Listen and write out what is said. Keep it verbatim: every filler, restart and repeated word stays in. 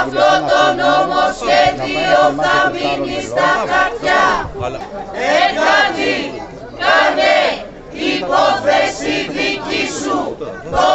αυτό το νομοσχέδιο θα μείνει στα χαρτιά. Εργάτη, κάνε υπόθεση δική σου.